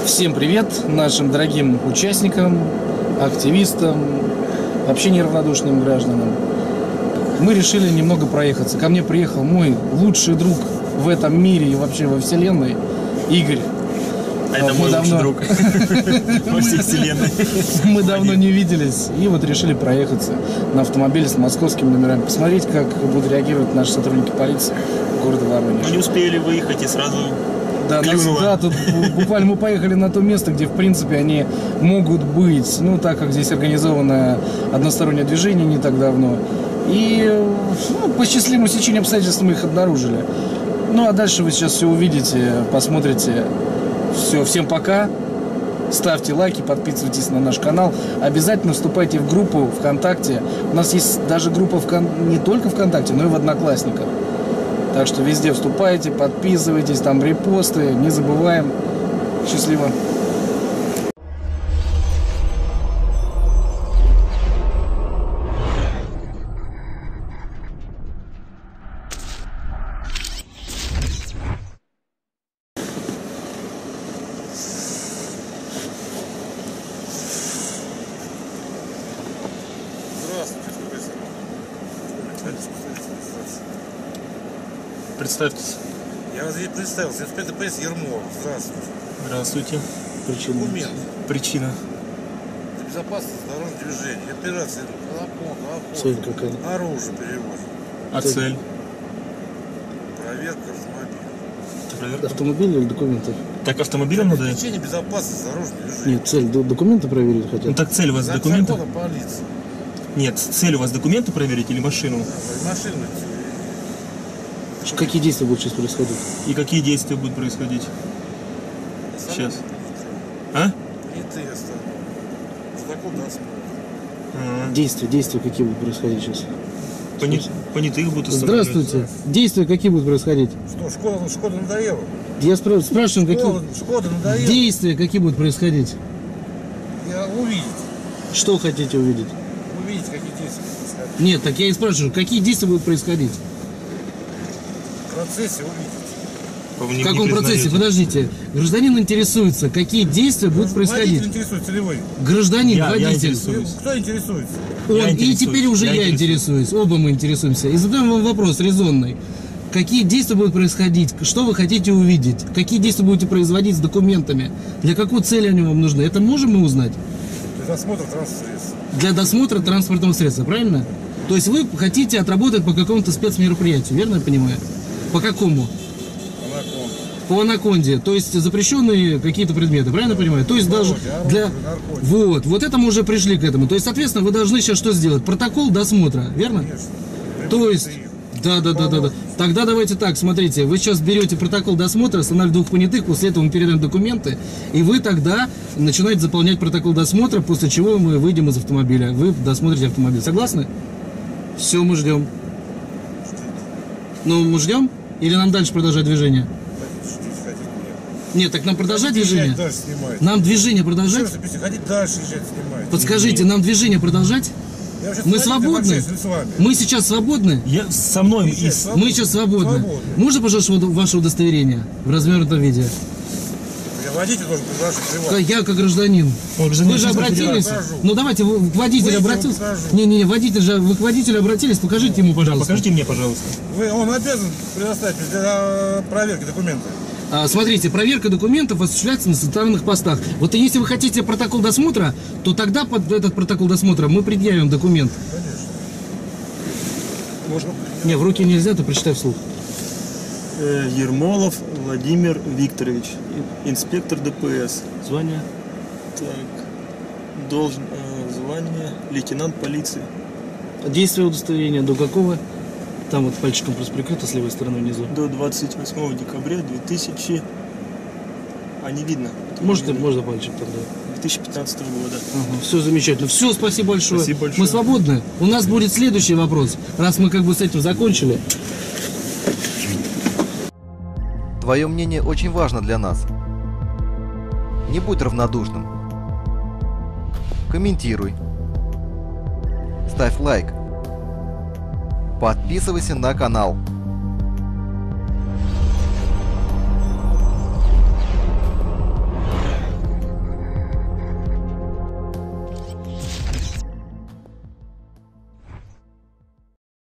Всем привет нашим дорогим участникам, активистам, вообще неравнодушным гражданам. Мы решили немного проехаться. Ко мне приехал мой лучший друг в этом мире и вообще во вселенной, Игорь. Это мой лучший друг во всей вселенной. Мы давно не виделись и вот решили проехаться на автомобиле с московскими номерами. Посмотреть, как будут реагировать наши сотрудники полиции города Воронеж. Мы не успели выехать и сразу клюнуло. Да, тут буквально мы поехали на то место, где в принципе они могут быть. Ну, так как здесь организовано одностороннее движение не так давно. И по счастливому стечению обстоятельств мы их обнаружили. Ну, а дальше вы сейчас все увидите, посмотрите. Все, всем пока. Ставьте лайки, подписывайтесь на наш канал. Обязательно вступайте в группу ВКонтакте. У нас есть даже группа не только ВКонтакте, но и в Одноклассниках. Так что везде вступайте, подписывайтесь, там репосты. Не забываем. Счастливо. Представьтесь. Я вас здесь представился. Инспектор полиции Ермолов. Здравствуйте. Здравствуйте. Документ. Причина. Это безопасность дорожного движения. Операция. Цель какая? Оружие перевозим. А цель? Проверка автомобиля. Проверка. Автомобиль или документы? Так автомобилем надо? Обеспечение безопасности дорожного движения. Нет, цель. Документы проверить хотят? Ну так цель у вас За документы? законом полиции. Нет, цель у вас документы проверить или машину? Машину. Какие действия будут сейчас происходить? И какие действия будут происходить? Сейчас. А? И ты остановил. Закон досмотр. Действия какие будут происходить сейчас? Понятых будут останавливать. Здравствуйте. Действия какие будут происходить? Что, Шкода надоела? Я спрашиваю, какие Шкода надоела? действия какие будут происходить? Я увидеть. Что хотите увидеть? Увидеть, какие действия происходят. Нет, так я и спрашиваю, какие действия будут происходить? В процессе увидеть. В каком процессе? Подождите. Гражданин интересуется, какие действия будут происходить. Водитель интересуется или вы? Гражданин, Я водитель. интересуюсь. Кто интересуется? Он, Я и интересуюсь. теперь уже я интересуюсь. Оба мы интересуемся. И задаем вам вопрос резонный. Какие действия будут происходить? Что вы хотите увидеть? Какие действия будете производить с документами? Для какой цели они вам нужны? Это можем мы узнать? Для досмотра транспортного средства. Для досмотра транспортного средства, правильно? То есть вы хотите отработать по какому-то спецмероприятию, верно я понимаю? По какому? По анаконде. То есть запрещенные какие-то предметы, правильно я понимаю? То есть даже для... Вот это мы уже пришли к этому. То есть, соответственно, вы должны сейчас что сделать? Протокол досмотра, верно? Конечно. То есть... Да. Тогда давайте так, смотрите, вы сейчас берете протокол досмотра, останавливаете двух понятых, после этого мы передаем документы, и вы тогда начинаете заполнять протокол досмотра, после чего мы выйдем из автомобиля. Вы досмотрите автомобиль. Согласны? Все, мы ждем. Ну, мы ждем? Или нам дальше продолжать движение? Нет, так нам продолжать движение? Нам движение продолжать? Хотите дальше езжать, снимать. Подскажите, нам движение продолжать? Мы свободны? Мы сейчас свободны? Я со мной. Мы сейчас свободны. Можно, пожалуйста, ваше удостоверение в развернутом виде? Я водитель должен предложить. Я как гражданин. Вы же обратились? Ну давайте, водитель обратился. Не, водитель же, вы к водителю обратились, покажите ему, пожалуйста. Покажите мне, пожалуйста. Он обязан предоставить для проверки документов. Смотрите, проверка документов осуществляется на стационарных постах. Вот если вы хотите протокол досмотра, то тогда под этот протокол досмотра мы предъявим документ. Конечно. Можно? Не, в руки нельзя, ты прочитай вслух. Ермолов Владимир Викторович, инспектор ДПС. Звание? Так, звание лейтенант полиции. Действие удостоверения до какого? Там вот пальчиком просто прикрыто с левой стороны внизу. До 28 декабря 2000... А не видно. Можно пальчик тогда. 2015 года. Все замечательно. Все, спасибо большое. Спасибо большое. Мы свободны. У нас будет следующий вопрос. Раз мы как бы с этим закончили. Твое мнение очень важно для нас. Не будь равнодушным. Комментируй. Ставь лайк. Подписывайся на канал.